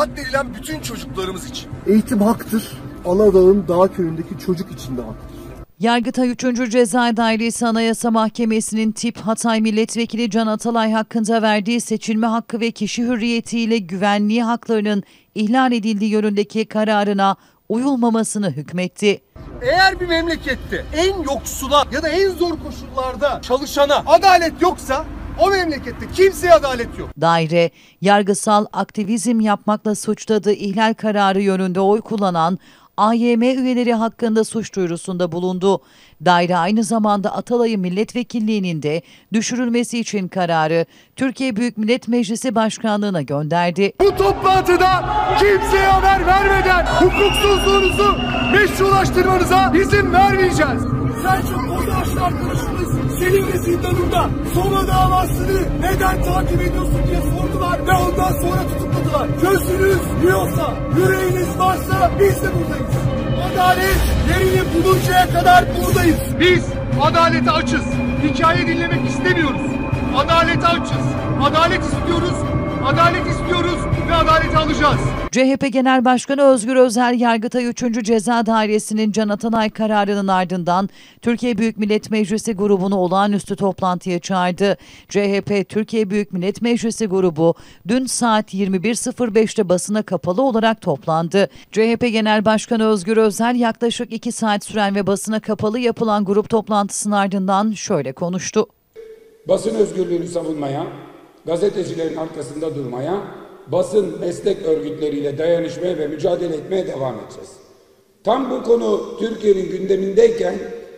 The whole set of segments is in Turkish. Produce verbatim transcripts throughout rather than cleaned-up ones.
katledilen bütün çocuklarımız için. Eğitim haktır. Aladağ'ın Dağ Köyü'ndeki çocuk için de haktır. Yargıtay üçüncü Ceza Dairesi Anayasa Mahkemesi'nin Tip Hatay Milletvekili Can Atalay hakkında verdiği seçilme hakkı ve kişi hürriyetiyle güvenliği haklarının ihlal edildiği yönündeki kararına uyulmamasını hükmetti. Eğer bir memlekette en yoksula ya da en zor koşullarda çalışana adalet yoksa o memlekette kimseye adalet yok. Daire, yargısal aktivizm yapmakla suçladığı ihlal kararı yönünde oy kullanan A Y M üyeleri hakkında suç duyurusunda bulundu. Daire aynı zamanda Atalay'ın milletvekilliğinin de düşürülmesi için kararı Türkiye Büyük Millet Meclisi Başkanlığı'na gönderdi. Bu toplantıda kimseye haber vermeden hukuksuzluğunuzu meşrulaştırmanıza izin vermeyeceğiz. Selçuk Kozaçlı arkadaşımız Silivri zindanında Soma davasını neden takip ediyorsun diye sordular ve ondan sonra tutukladılar. Gözünüz yiyorsa, yüreğiniz varsa biz de buradayız. Adalet yerini buluncaya kadar buradayız. Biz adalete açız. Hikaye dinlemek istemiyoruz. Adalete açız. Adalet istiyoruz. Adalet istiyoruz ve adaleti alacağız. C H P Genel Başkanı Özgür Özel, Yargıtay üçüncü Ceza Dairesi'nin Can Atalay kararının ardından Türkiye Büyük Millet Meclisi grubunu olağanüstü toplantıya çağırdı. C H P Türkiye Büyük Millet Meclisi grubu dün saat yirmi bir sıfır beşte basına kapalı olarak toplandı. C H P Genel Başkanı Özgür Özel yaklaşık iki saat süren ve basına kapalı yapılan grup toplantısının ardından şöyle konuştu. Basın özgürlüğünü savunmaya, gazetecilerin arkasında durmaya, basın meslek örgütleriyle dayanışmaya ve mücadele etmeye devam edeceğiz. Tam bu konu Türkiye'nin gündemindeyken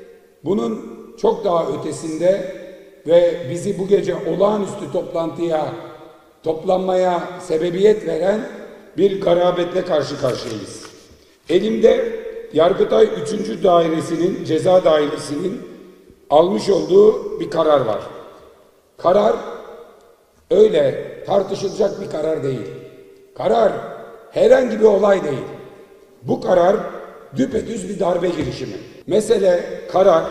bunun çok daha ötesinde ve bizi bu gece olağanüstü toplantıya, toplanmaya sebebiyet veren bir garabetle karşı karşıyayız. Elimde Yargıtay üçüncü Dairesi'nin, Ceza Dairesi'nin almış olduğu bir karar var. Karar öyle tartışılacak bir karar değil. Karar herhangi bir olay değil. Bu karar düpedüz bir darbe girişimi. Mesele karar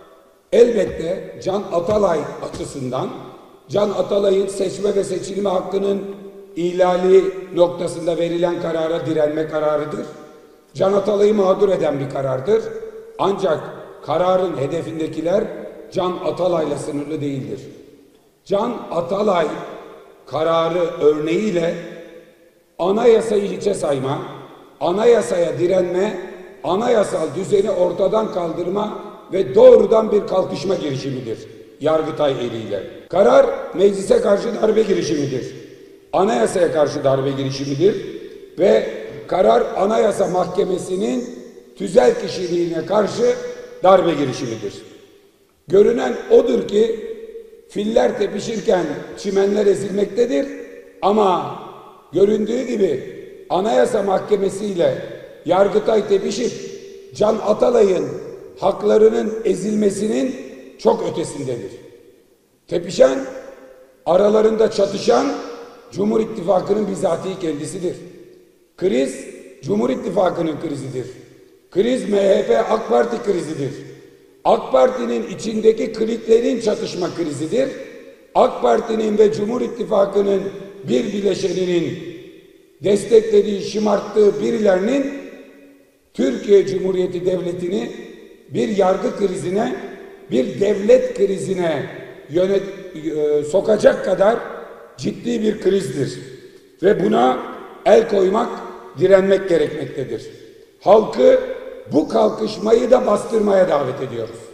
elbette Can Atalay açısından Can Atalay'ın seçme ve seçilme hakkının ihlali noktasında verilen karara direnme kararıdır. Can Atalay'ı mağdur eden bir karardır. Ancak kararın hedefindekiler Can Atalay'la sınırlı değildir. Can Atalay kararı örneğiyle anayasayı hiçe sayma, anayasaya direnme, anayasal düzeni ortadan kaldırma ve doğrudan bir kalkışma girişimidir Yargıtay eliyle. Karar meclise karşı darbe girişimidir. Anayasaya karşı darbe girişimidir ve karar Anayasa Mahkemesi'nin tüzel kişiliğine karşı darbe girişimidir. Görünen odur ki filler tepişirken çimenler ezilmektedir ama göründüğü gibi Anayasa Mahkemesi ile Yargıtay tepişip Can Atalay'ın haklarının ezilmesinin çok ötesindedir. Tepişen, aralarında çatışan Cumhur İttifakı'nın bizatihi kendisidir. Kriz Cumhur İttifakı'nın krizidir. Kriz M H P AK Parti krizidir. AK Parti'nin içindeki kliklerin çatışma krizidir. AK Parti'nin ve Cumhur İttifakı'nın bir bileşeninin desteklediği, şımarttığı birilerinin Türkiye Cumhuriyeti Devleti'ni bir yargı krizine, bir devlet krizine yönet, e, sokacak kadar ciddi bir krizdir. Ve buna el koymak, direnmek gerekmektedir. Halkı bu kalkışmayı da bastırmaya davet ediyoruz.